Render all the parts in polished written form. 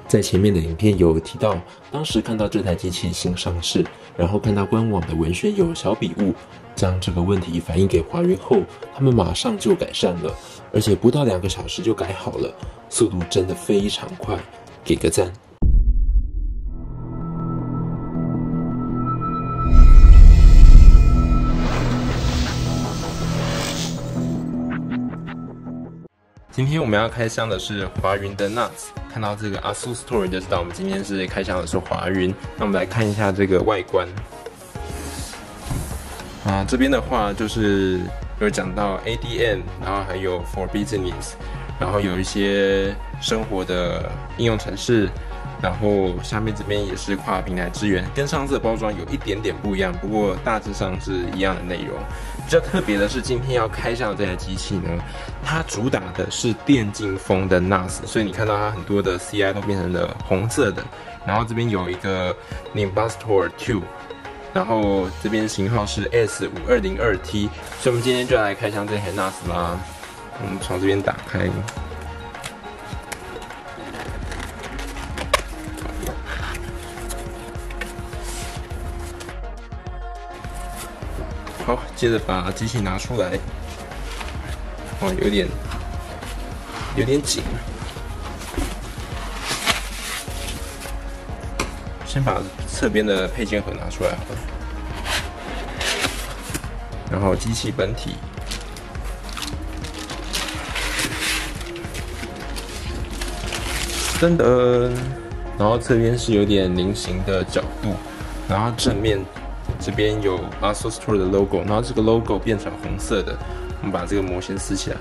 在前面的影片有提到，当时看到这台机器新上市，然后看到官网的文宣有小笔误，将这个问题反映给华云后，他们马上就改善了，而且不到2个小时就改好了，速度真的非常快，给个赞。今天我们要开箱的是华云的 NUTS， 看到这个 ASUS Store 就知道我们今天是开箱的是华云。那我们来看一下这个外观。这边的话就是有讲到 ADM， 然后还有 For Business， 然后有一些生活的应用程式，然后下面这边也是跨平台支援，跟上次的包装有一点点不一样，不过大致上是一样的内容。比较特别的是，今天要开箱的这台机器呢，它主打的是电竞风的 NUTS， 所以你看到它很多的 CI 都变成了红色的。然后这边有一个 Nimbustor 2， 然后这边型号是 S5202T， 所以我们今天就来开箱这台 NUTS 啦。我们从这边打开。好，接着把机器拿出来。哇，有点紧。先把侧边的配件盒拿出来好了。然后机器本体。噔噔，然后这边是有点菱形的角度，然后正面。这边有 ASUS Store 的 logo， 然后这个 logo 变成红色的。我们把这个膜先撕起来。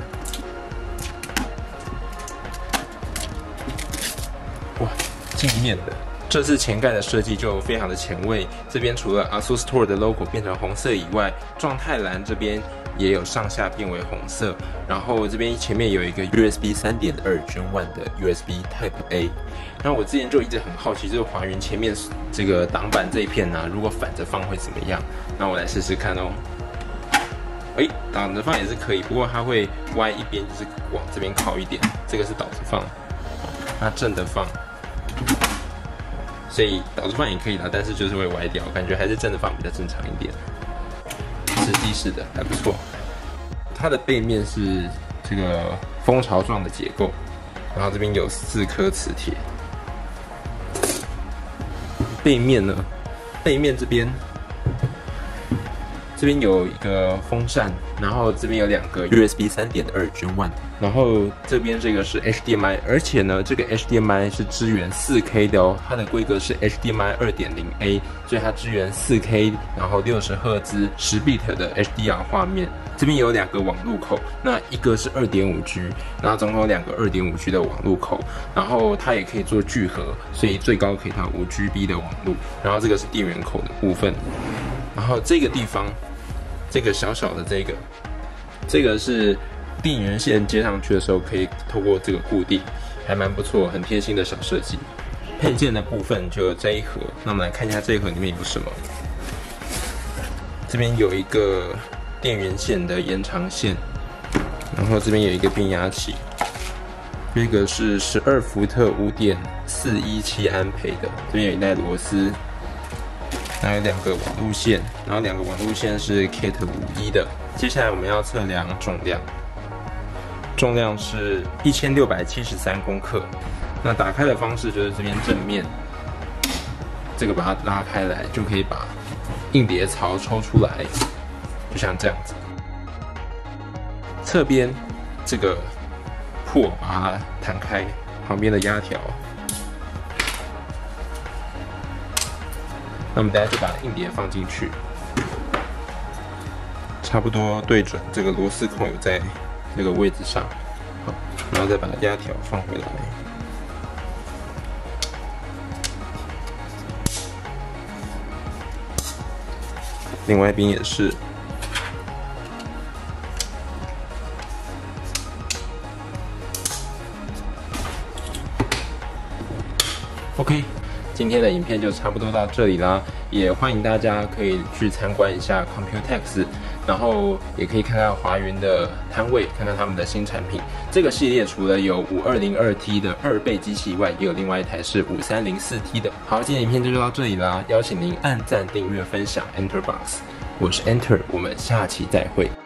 哇，镜面的。这次前盖的设计就非常的前卫。这边除了 ASUS Store 的 logo 变成红色以外，状态栏这边也有上下变为红色。然后这边前面有一个 USB 3.2 Gen 1的 USB Type A。然后我之前就一直很好奇，就是华云前面这个挡板这一片呢，如果反着放会怎么样？那我来试试看哦。倒着放也是可以，不过它会歪一边，就是往这边靠一点。这个是倒着放，那正的放，所以倒着放也可以啦，但是就是会歪掉，感觉还是正的放比较正常一点。是地式的，还不错。它的背面是这个蜂巢状的结构，然后这边有4颗磁铁。背面呢？背面这边有一个风扇，然后这边有2个 USB 3.2 Gen 1， 然后这边这个是 HDMI， 而且呢，这个 HDMI 是支援 4K 的哦，它的规格是 HDMI 2.0A， 所以它支援 4K， 然后60赫兹10 bit 的 HDR 画面。这边有2个网路口，那一个是 2.5G， 然后总共有2个 2.5G 的网路口，然后它也可以做聚合，所以最高可以到 5GB 的网路。然后这个是电源口的部分，然后这个地方，这个小小的这个是电源线接上去的时候可以透过这个固定，还蛮不错，很贴心的小设计。配件的部分就有这一盒，那我们来看一下这一盒里面有什么。这边有一个电源线的延长线，然后这边有一个变压器，这个是12伏特 5.417 安培的，这边有一袋螺丝，然后有2个网路线，然后2个网路线是 KAT51的。接下来我们要测量重量，重量是1673公克。那打开的方式就是这边正面，这个把它拉开来，就可以把硬碟槽抽出来。就像这样子，侧边这个破把它弹开，旁边的压条。那我们等下就把硬碟放进去，差不多对准这个螺丝孔有在这个位置上，好，然后再把压条放回来。另外一边也是。OK， 今天的影片就差不多到这里啦，也欢迎大家可以去参观一下 Computex， 然后也可以看看华云的摊位，看看他们的新产品。这个系列除了有5202T 的2倍机器以外，也有另外一台是5304T 的。好，今天影片就到这里啦，邀请您按赞、订阅、分享 EnterBox， 我是 Enter， 我们下期再会。